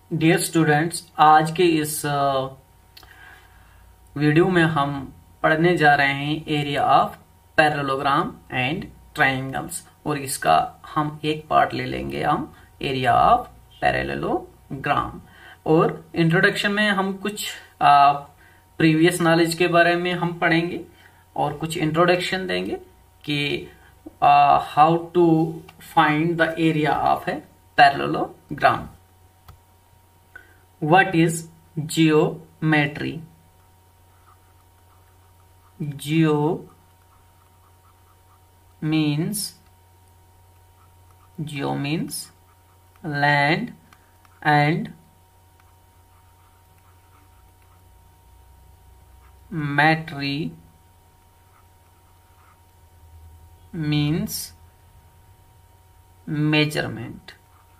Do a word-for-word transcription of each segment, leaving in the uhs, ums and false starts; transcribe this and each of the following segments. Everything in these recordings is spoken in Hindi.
डियर स्टूडेंट्स, आज के इस वीडियो में हम पढ़ने जा रहे हैं area of parallelogram and triangles और इसका हम एक पार्ट ले लेंगे हम एरिया ऑफ पैरेललोग्राम। और इंट्रोडक्शन में हम कुछ प्रीवियस नॉलेज के बारे में हम पढ़ेंगे और कुछ इंट्रोडक्शन देंगे कि how to find the area of a parallelogram. What is geometry? Geo means geo means land and metry means measurement.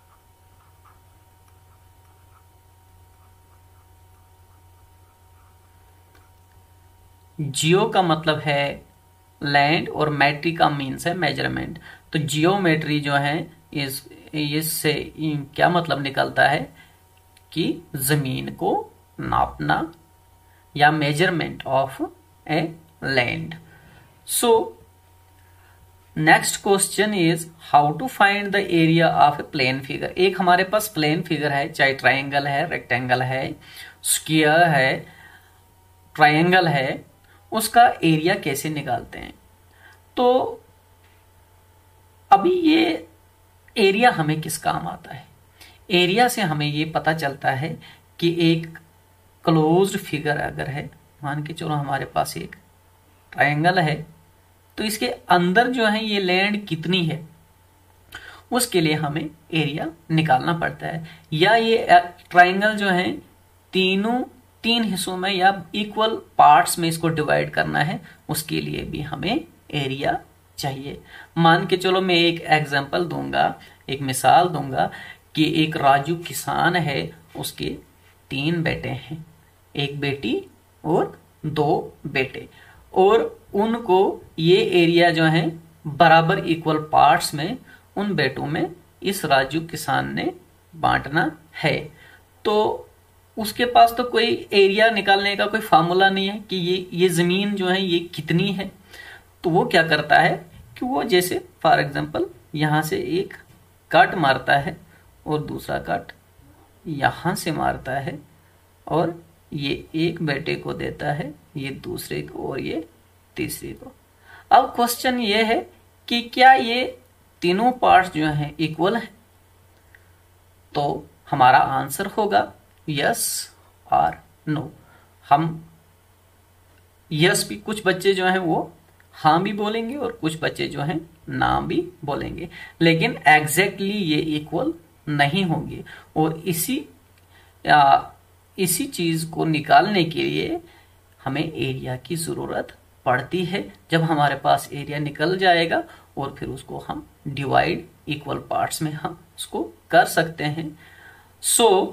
Geo का मतलब है लैंड और मैट्री का मीन्स है मेजरमेंट। तो जियोमेट्री जो है इस इससे क्या मतलब निकलता है कि जमीन को नापना या measurement of a land. So next question is how to find the area of a plane figure. एक हमारे पास प्लेन फिगर है, चाहे ट्राइंगल है, रेक्टेंगल है, स्क्वायर है, ट्राइंगल है, उसका एरिया कैसे निकालते हैं। तो अभी ये एरिया हमें किस काम आता है। एरिया से हमें ये पता चलता है कि एक क्लोज्ड फिगर अगर है, मान के चलो हमारे पास एक ट्रायंगल है, तो इसके अंदर जो है ये लैंड कितनी है उसके लिए हमें एरिया निकालना पड़ता है। या ये ट्रायंगल जो है तीनों तीन हिस्सों में या इक्वल पार्ट्स में इसको डिवाइड करना है, उसके लिए भी हमें एरिया चाहिए। मान के चलो मैं एक एग्जांपल दूंगा, एक मिसाल दूंगा कि एक राजू किसान है, उसके तीन बेटे हैं, एक बेटी और दो बेटे, और उनको ये एरिया जो है बराबर इक्वल पार्ट्स में उन बेटों में इस राजू किसान ने बांटना है। तो उसके पास तो कोई एरिया निकालने का कोई फार्मूला नहीं है कि ये ये जमीन जो है ये कितनी है। तो वो क्या करता है कि वो जैसे फॉर एग्जांपल यहां से एक कट मारता है और दूसरा कट यहां से मारता है, और ये एक बेटे को देता है, ये दूसरे को, और ये तीसरे को। अब क्वेश्चन ये है कि क्या ये तीनों पार्ट्स जो हैं इक्वल हैं। तो हमारा आंसर होगा यस और नो। हम यस भी, कुछ बच्चे जो हैं वो हाँ भी बोलेंगे और कुछ बच्चे जो हैं ना भी बोलेंगे, लेकिन एग्जैक्टली ये इक्वल नहीं होंगे। और इसी आ, इसी चीज को निकालने के लिए हमें एरिया की जरूरत पड़ती है। जब हमारे पास एरिया निकल जाएगा और फिर उसको हम डिवाइड इक्वल पार्ट्स में हम उसको कर सकते हैं। सो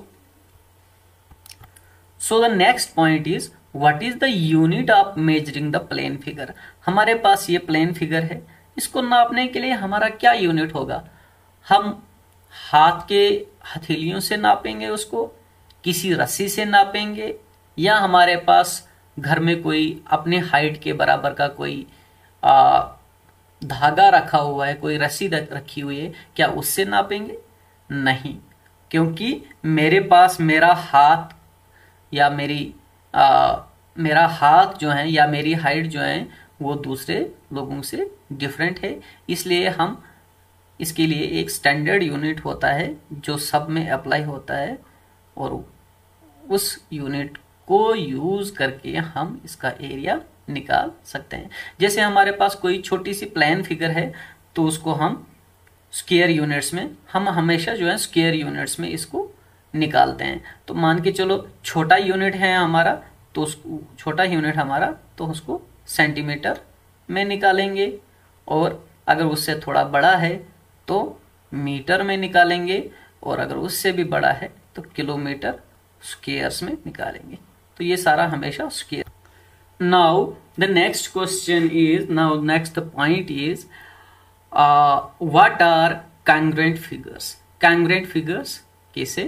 So the next point is what is the unit of measuring the plane figure। हमारे पास ये प्लेन फिगर है, इसको नापने के लिए हमारा क्या यूनिट होगा। हम हाथ के हथेलियों से नापेंगे उसको, किसी रस्सी से नापेंगे, या हमारे पास घर में कोई अपने हाइट के बराबर का कोई आ, धागा रखा हुआ है, कोई रस्सी रखी हुई है, क्या उससे नापेंगे। नहीं, क्योंकि मेरे पास मेरा हाथ या मेरी आ, मेरा हाथ जो है या मेरी हाइट जो है वो दूसरे लोगों से डिफरेंट है। इसलिए हम इसके लिए एक स्टैंडर्ड यूनिट होता है जो सब में अप्लाई होता है, और उस यूनिट को यूज करके हम इसका एरिया निकाल सकते हैं। जैसे हमारे पास कोई छोटी सी प्लेन फिगर है तो उसको हम स्क्वायर यूनिट्स में, हम हमेशा जो है स्क्वायर यूनिट्स में इसको निकालते हैं। तो मान के चलो छोटा यूनिट है हमारा, तो उसको छोटा यूनिट हमारा तो उसको सेंटीमीटर में निकालेंगे, और अगर उससे थोड़ा बड़ा है तो मीटर में निकालेंगे, और अगर उससे भी बड़ा है तो किलोमीटर स्क्वायर्स में निकालेंगे। तो ये सारा हमेशा square. Now the next question is, now next point is what are congruent figures। congruent figures किसे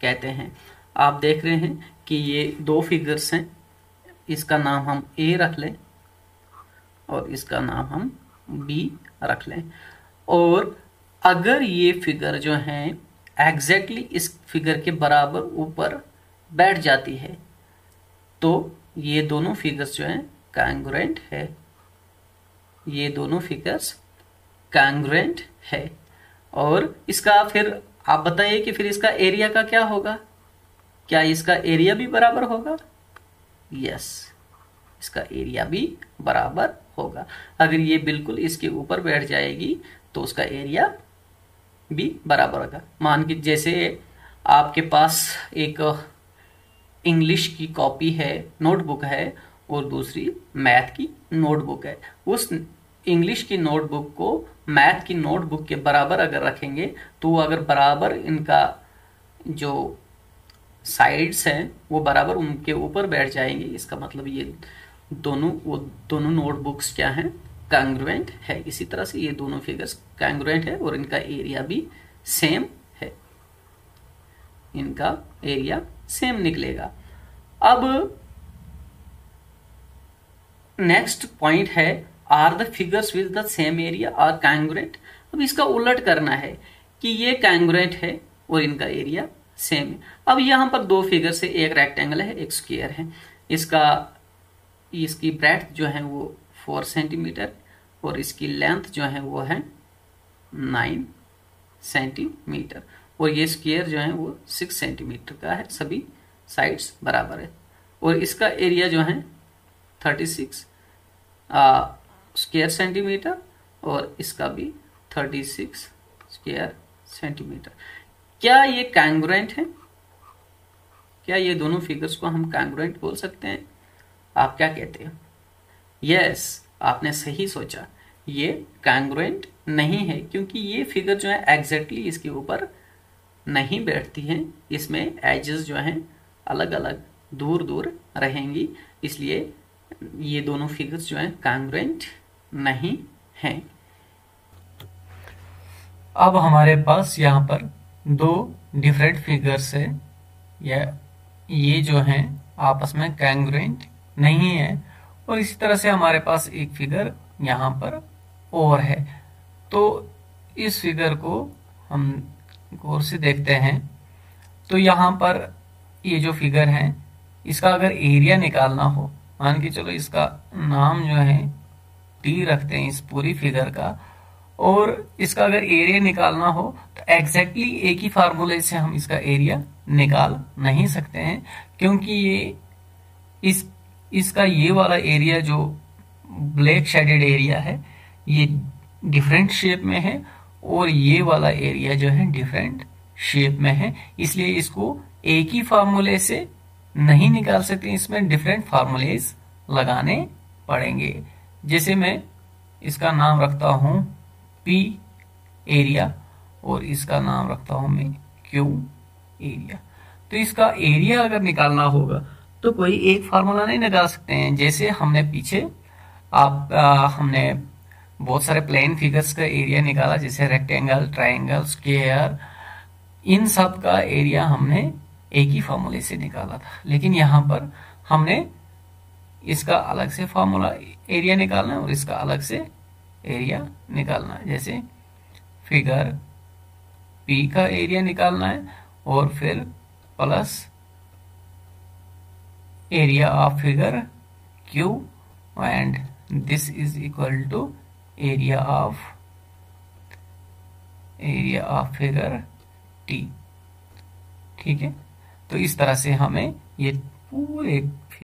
कहते हैं। आप देख रहे हैं कि ये दो फिगर्स हैं, इसका नाम हम ए रख लें और इसका नाम हम बी रख लें। और अगर ये फिगर जो है एग्जैक्टली इस फिगर के बराबर ऊपर बैठ जाती है तो ये दोनों फिगर्स जो हैं कांग्रुएंट है, ये दोनों फिगर्स कांग्रुएंट है। और इसका फिर आप बताइए कि फिर इसका एरिया का क्या होगा, क्या इसका एरिया भी बराबर होगा? यस, इसका एरिया भी बराबर होगा। अगर ये बिल्कुल इसके ऊपर बैठ जाएगी तो उसका एरिया भी बराबर होगा। मान के जैसे आपके पास एक इंग्लिश की कॉपी है, नोटबुक है, और दूसरी मैथ की नोटबुक है। उस इंग्लिश की नोटबुक को मैथ की नोटबुक के बराबर अगर रखेंगे तो अगर बराबर इनका जो साइड्स हैं वो बराबर उनके ऊपर बैठ जाएंगे, इसका मतलब ये दोनों वो दोनों नोटबुक्स क्या हैं? कांग्रुएंट है। इसी तरह से ये दोनों फिगर्स कांग्रुएंट है और इनका एरिया भी सेम है, इनका एरिया सेम निकलेगा। अब नेक्स्ट पॉइंट है, are the figures with the same area are congruent. अब इसका उलट करना है कि ये कांग्रुएंट है और इनका एरिया सेम है। अब यहां पर दो फिगर से, एक रेक्टेंगल है एक स्क्वायर है, इसका इसकी ब्रेड्थ जो है वो फोर सेंटीमीटर और इसकी लेंथ जो है वो है नाइन सेंटीमीटर और ये स्क्वायर जो है वो सिक्स सेंटीमीटर का है, सभी साइड्स बराबर है। और इसका एरिया जो है थर्टी सिक्स स्क्वायर सेंटीमीटर और इसका भी थर्टी सिक्स स्क्वायर सेंटीमीटर। क्या ये कांग्रुएंट है? क्या ये दोनों फिगर्स को हम कांग्रुएंट बोल सकते हैं? आप क्या कहते हो? यस, आपने सही सोचा, ये कांग्रुएंट नहीं है क्योंकि ये फिगर जो है एग्जैक्टली इसके ऊपर नहीं बैठती हैं, इसमें एजेस जो हैं अलग अलग दूर दूर रहेंगी, इसलिए ये दोनों फिगर्स जो हैं कांग्रुएंट नहीं हैं। अब हमारे पास यहाँ पर दो डिफरेंट फिगर्स है, या ये जो हैं आपस में कांग्रुएंट नहीं है। और इसी तरह से हमारे पास एक फिगर यहाँ पर और है। तो इस फिगर को हम गौर से देखते हैं तो यहाँ पर ये जो फिगर है इसका अगर एरिया निकालना हो, मान के चलो इसका नाम जो है टी रखते हैं इस पूरी फिगर का, और इसका अगर एरिया निकालना हो तो एग्जैक्टली एक ही फार्मूले से हम इसका एरिया निकाल नहीं सकते हैं, क्योंकि ये इस इसका ये वाला एरिया जो ब्लैक शेडेड एरिया है ये डिफरेंट शेप में है और ये वाला एरिया जो है डिफरेंट शेप में है, इसलिए इसको एक ही फार्मूले से नहीं निकाल सकते, इसमें डिफरेंट फार्मूलेज लगाने पड़ेंगे। जैसे मैं इसका नाम रखता हूं पी एरिया और इसका नाम रखता हूं मैं क्यू एरिया। तो इसका एरिया अगर निकालना होगा तो कोई एक फार्मूला नहीं निकाल सकते हैं। जैसे हमने पीछे आप आ, हमने बहुत सारे प्लेन फिगर्स का एरिया निकाला, जैसे रेक्टेंगल, ट्रायंगल, स्क्वायर, इन सब का एरिया हमने एक ही फार्मूले से निकाला था। लेकिन यहाँ पर हमने इसका अलग से फार्मूला एरिया निकालना है और इसका अलग से एरिया निकालना है। जैसे फिगर पी का एरिया निकालना है और फिर plus area of figure Q and this is equal to area of area of figure T. ठीक है, तो इस तरह से हमें ये पूरे